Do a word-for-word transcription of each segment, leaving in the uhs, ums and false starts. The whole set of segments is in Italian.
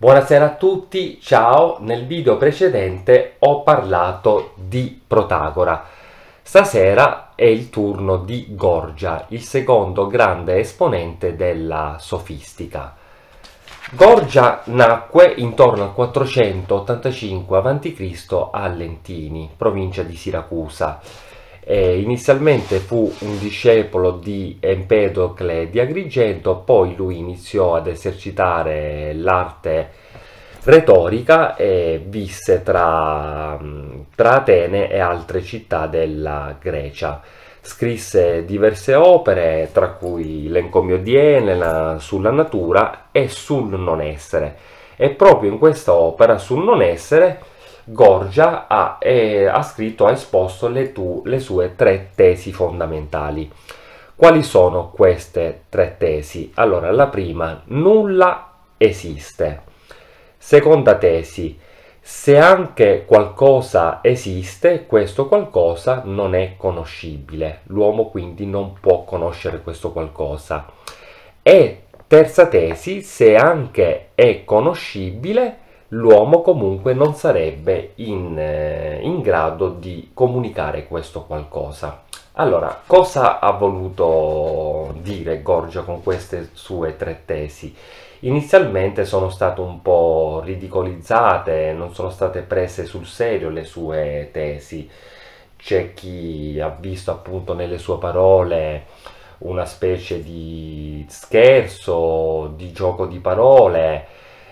Buonasera a tutti, ciao! Nel video precedente ho parlato di Protagora. Stasera è il turno di Gorgia, il secondo grande esponente della sofistica. Gorgia nacque intorno al quattrocentottantacinque avanti Cristo a Lentini, provincia di Siracusa. Eh, inizialmente fu un discepolo di Empedocle di Agrigento, poi lui iniziò ad esercitare l'arte retorica e visse tra, tra Atene e altre città della Grecia. Scrisse diverse opere, tra cui l'Encomio di Elena sulla natura e sul non essere. E proprio in questa opera sul non essere Gorgia ha, eh, ha scritto, ha esposto le, tu, le sue tre tesi fondamentali. Quali sono queste tre tesi? Allora, la prima, nulla esiste. Seconda tesi, se anche qualcosa esiste, questo qualcosa non è conoscibile. L'uomo quindi non può conoscere questo qualcosa. E terza tesi, se anche è conoscibile, l'uomo comunque non sarebbe in, eh, in grado di comunicare questo qualcosa. Allora, cosa ha voluto dire Gorgia con queste sue tre tesi? Inizialmente sono state un po' ridicolizzate, non sono state prese sul serio le sue tesi. C'è chi ha visto appunto nelle sue parole una specie di scherzo, di gioco di parole.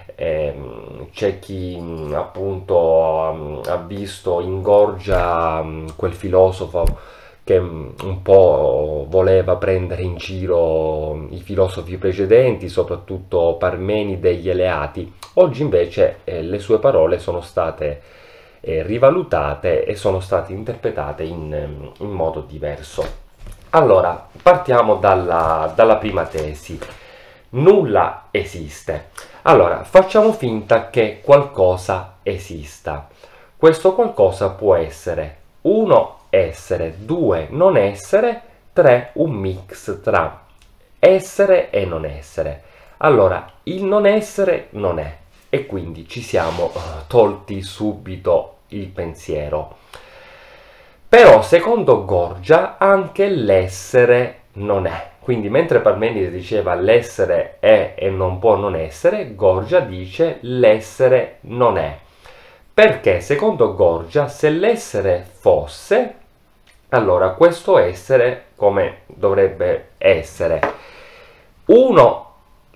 C'è chi appunto ha visto in Gorgia quel filosofo che un po' voleva prendere in giro i filosofi precedenti, soprattutto Parmenide e gli Eleati. Oggi invece eh, le sue parole sono state eh, rivalutate e sono state interpretate in, in modo diverso. Allora, partiamo dalla, dalla prima tesi. Nulla esiste. Allora, facciamo finta che qualcosa esista. Questo qualcosa può essere uno essere, due non essere, tre un mix tra essere e non essere. Allora, il non essere non è, e quindi ci siamo tolti subito il pensiero. Però, secondo Gorgia, anche l'essere non è. Quindi, mentre Parmenide diceva l'essere è e non può non essere, Gorgia dice l'essere non è. Perché, secondo Gorgia, se l'essere fosse, allora questo essere come dovrebbe essere? Uno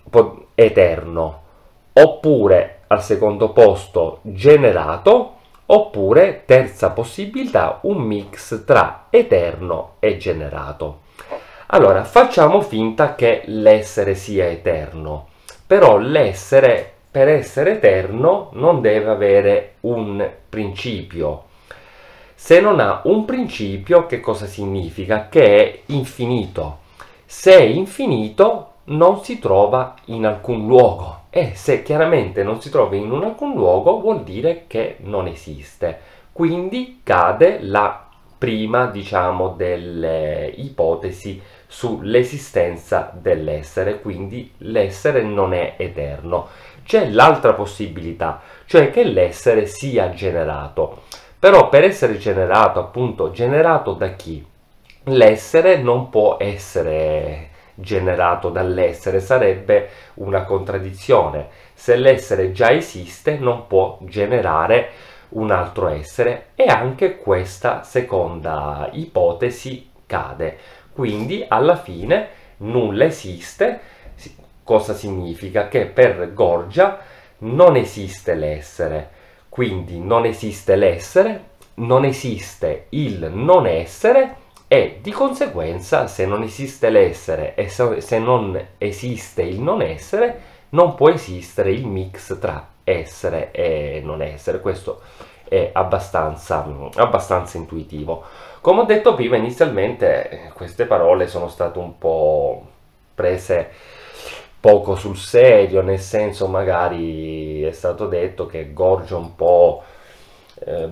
eterno, oppure al secondo posto generato, oppure terza possibilità un mix tra eterno e generato. Allora facciamo finta che l'essere sia eterno, però l'essere, per essere eterno, non deve avere un principio. Se non ha un principio, che cosa significa? Che è infinito. Se è infinito non si trova in alcun luogo, e se chiaramente non si trova in un alcun luogo vuol dire che non esiste. Quindi cade la prima, diciamo, delle ipotesi sull'esistenza dell'essere, quindi l'essere non è eterno. C'è l'altra possibilità, cioè che l'essere sia generato. Però per essere generato, appunto, generato da chi? L'essere non può essere generato dall'essere, sarebbe una contraddizione. Se l'essere già esiste, non può generare un altro essere, e anche questa seconda ipotesi cade. Quindi alla fine nulla esiste. Cosa significa? Che per Gorgia non esiste l'essere. Quindi non esiste l'essere, non esiste il non essere, e di conseguenza se non esiste l'essere e se non esiste il non essere, non può esistere il mix tra essere e non essere. Questo è abbastanza, abbastanza intuitivo. Come ho detto prima, inizialmente queste parole sono state un po' prese poco sul serio, nel senso, magari è stato detto che Gorgia un po' eh,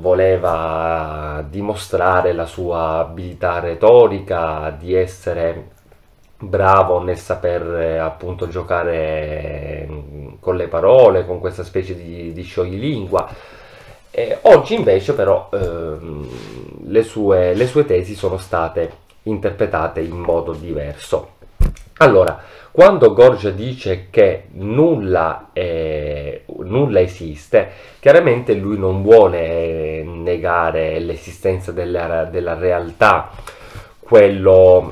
voleva dimostrare la sua abilità retorica, di essere bravo nel saper eh, appunto giocare con le parole, con questa specie di, di scioglilingua. E oggi invece però ehm, le sue, le sue tesi sono state interpretate in modo diverso. Allora, quando Gorgia dice che nulla, è, nulla esiste, chiaramente lui non vuole negare l'esistenza della, della realtà, quello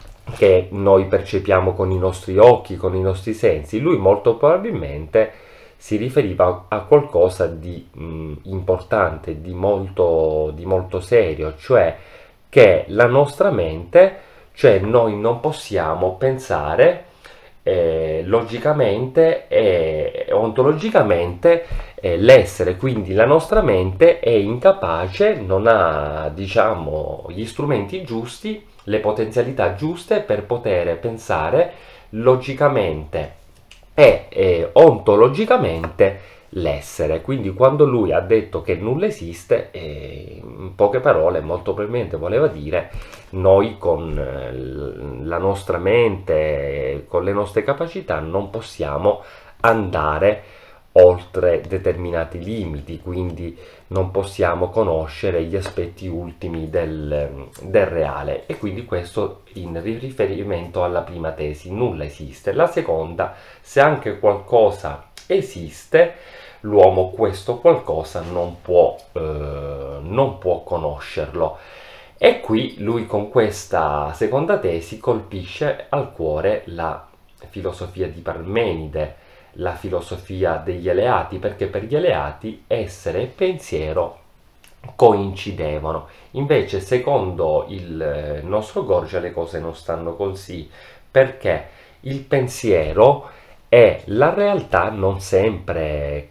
che noi percepiamo con i nostri occhi, con i nostri sensi. Lui molto probabilmente si riferiva a qualcosa di mh, importante, di molto, di molto serio, cioè che la nostra mente, cioè noi non possiamo pensare eh, logicamente e ontologicamente eh, l'essere, quindi la nostra mente è incapace, non ha, diciamo, gli strumenti giusti, le potenzialità giuste per poter pensare logicamente e eh, ontologicamente l'essere. Quindi quando lui ha detto che nulla esiste, eh, in poche parole molto probabilmente voleva dire noi con eh, la nostra mente, con le nostre capacità non possiamo andare oltre determinati limiti, quindi non possiamo conoscere gli aspetti ultimi del, del reale, e quindi questo in riferimento alla prima tesi, nulla esiste. La seconda, se anche qualcosa esiste, l'uomo questo qualcosa non può, eh, non può conoscerlo. E qui lui con questa seconda tesi colpisce al cuore la filosofia di Parmenide, la filosofia degli Eleati, perché per gli Eleati essere e pensiero coincidevano. Invece secondo il nostro Gorgia le cose non stanno così, perché il pensiero e la realtà non sempre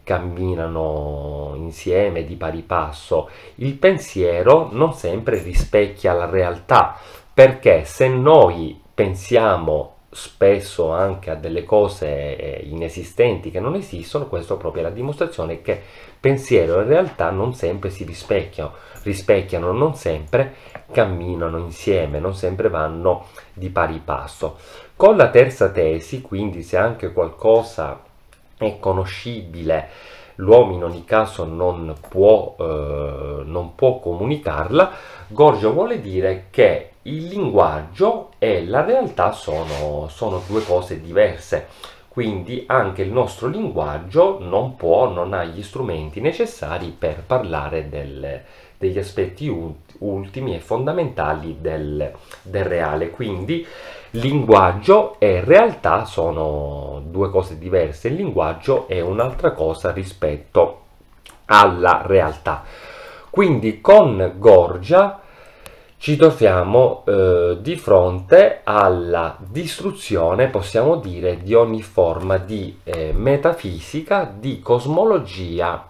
camminano insieme di pari passo. Il pensiero non sempre rispecchia la realtà, perché se noi pensiamo spesso anche a delle cose inesistenti che non esistono, questo è proprio la dimostrazione che pensiero e realtà non sempre si rispecchiano, rispecchiano, non sempre camminano insieme, non sempre vanno di pari passo. Con la terza tesi, quindi, se anche qualcosa è conoscibile, l'uomo in ogni caso non può, eh, non può comunicarla, Gorgia vuole dire che il linguaggio e la realtà sono, sono due cose diverse. Quindi anche il nostro linguaggio non può, non ha gli strumenti necessari per parlare del, degli aspetti ultimi e fondamentali del, del reale. Quindi linguaggio e realtà sono due cose diverse. Il linguaggio è un'altra cosa rispetto alla realtà. Quindi con Gorgia ci troviamo eh, di fronte alla distruzione, possiamo dire, di ogni forma di eh, metafisica, di cosmologia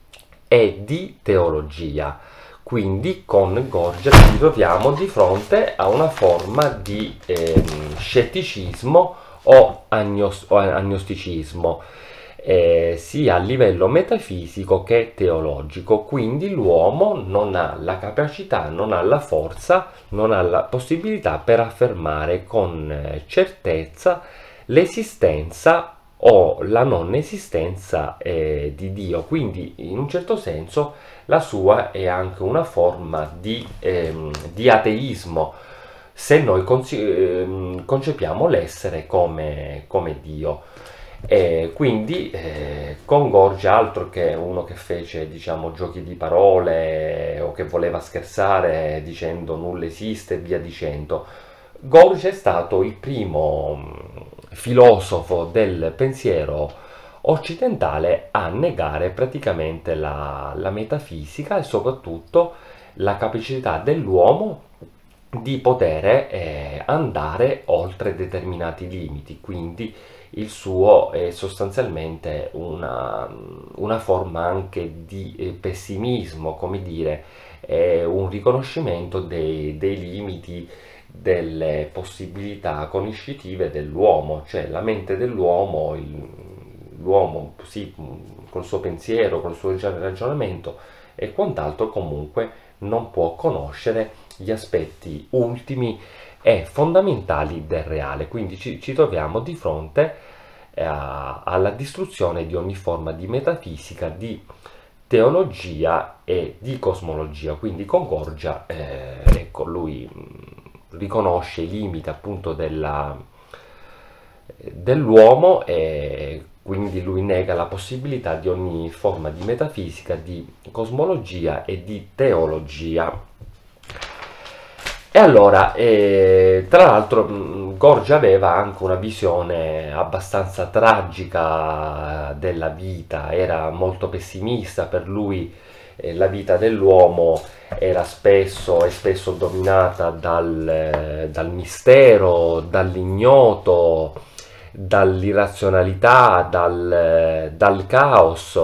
e di teologia. Quindi con Gorgia ci troviamo di fronte a una forma di eh, scetticismo o, agnos- o agnosticismo, eh, sia a livello metafisico che teologico. Quindi l'uomo non ha la capacità, non ha la forza, non ha la possibilità per affermare con eh, certezza l'esistenza o la non esistenza eh, di Dio. Quindi in un certo senso la sua è anche una forma di, ehm, di ateismo, se noi ehm, concepiamo l'essere come, come Dio. E quindi eh, con Gorgia, altro che uno che fece, diciamo, giochi di parole o che voleva scherzare dicendo nulla esiste e via dicendo, Gorgia è stato il primo filosofo del pensiero occidentale a negare praticamente la, la metafisica e soprattutto la capacità dell'uomo di poter eh, andare oltre determinati limiti. Quindi il suo è sostanzialmente una, una forma anche di eh, pessimismo, come dire, è un riconoscimento dei, dei limiti delle possibilità conoscitive dell'uomo, cioè la mente dell'uomo, il, l'uomo sì, col suo pensiero, col suo ragionamento e quant'altro, comunque non può conoscere gli aspetti ultimi e fondamentali del reale. Quindi ci, ci troviamo di fronte eh, alla distruzione di ogni forma di metafisica, di teologia e di cosmologia. Quindi con Gorgia, eh, ecco, lui mh, riconosce i limiti appunto della, dell'uomo, e quindi lui nega la possibilità di ogni forma di metafisica, di cosmologia e di teologia. E allora, eh, tra l'altro, mh, Gorgia aveva anche una visione abbastanza tragica della vita, era molto pessimista. Per lui eh, la vita dell'uomo era spesso e spesso dominata dal, eh, dal mistero, dall'ignoto, dall'irrazionalità, dal, eh, dal caos,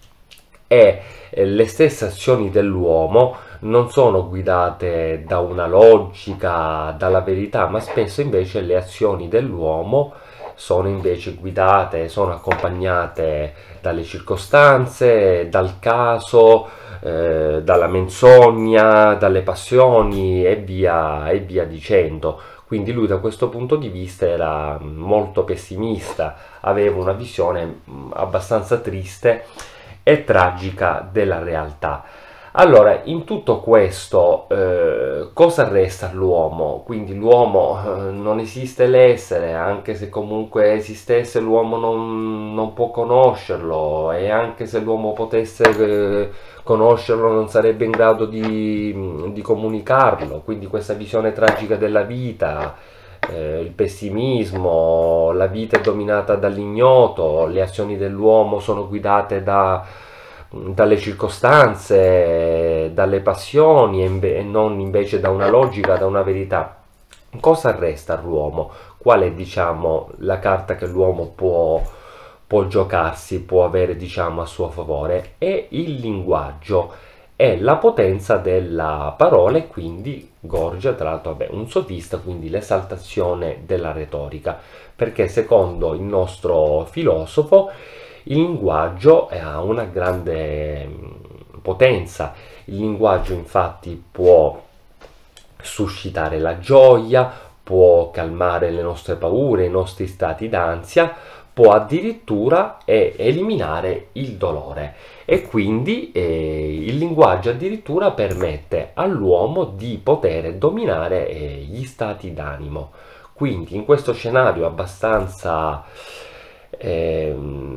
e eh, le stesse azioni dell'uomo non sono guidate da una logica, dalla verità, ma spesso invece le azioni dell'uomo sono invece guidate, sono accompagnate dalle circostanze, dal caso, eh, dalla menzogna, dalle passioni e via, e via dicendo. Quindi lui da questo punto di vista era molto pessimista, aveva una visione abbastanza triste e tragica della realtà. Allora, in tutto questo, eh, cosa resta all'uomo? Quindi l'uomo, eh, non esiste l'essere, anche se comunque esistesse l'uomo non, non può conoscerlo, e anche se l'uomo potesse eh, conoscerlo non sarebbe in grado di, di comunicarlo. Quindi questa visione tragica della vita, eh, il pessimismo, la vita è dominata dall'ignoto, le azioni dell'uomo sono guidate da dalle circostanze, dalle passioni, e, e non invece da una logica, da una verità. Cosa resta all'uomo? Qual è, diciamo, la carta che l'uomo può, può giocarsi, può avere, diciamo, a suo favore? È il linguaggio, è la potenza della parola, e quindi Gorgia, tra l'altro, vabbè, un sofista, quindi l'esaltazione della retorica, perché secondo il nostro filosofo il linguaggio ha una grande potenza. Il linguaggio infatti può suscitare la gioia, può calmare le nostre paure, i nostri stati d'ansia, può addirittura eh, eliminare il dolore, e quindi eh, il linguaggio addirittura permette all'uomo di poter dominare eh, gli stati d'animo. Quindi in questo scenario abbastanza eh,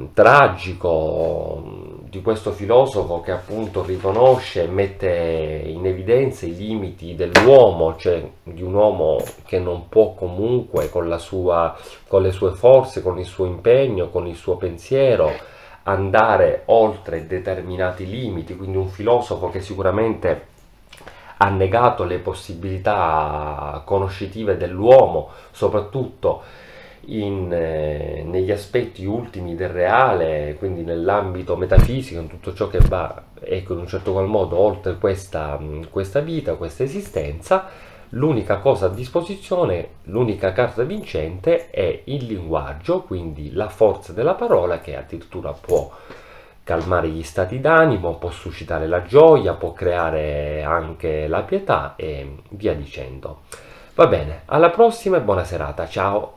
tragico di questo filosofo, che appunto riconosce e mette in evidenza i limiti dell'uomo, cioè di un uomo che non può comunque con la sua, con le sue forze, con il suo impegno, con il suo pensiero andare oltre determinati limiti. Quindi un filosofo che sicuramente ha negato le possibilità conoscitive dell'uomo, soprattutto in, eh, negli aspetti ultimi del reale, quindi nell'ambito metafisico, in tutto ciò che va, ecco, in un certo qual modo oltre questa, questa vita, questa esistenza. L'unica cosa a disposizione, l'unica carta vincente è il linguaggio, quindi la forza della parola, che addirittura può calmare gli stati d'animo, può suscitare la gioia, può creare anche la pietà e via dicendo. Va bene, alla prossima e buona serata, ciao!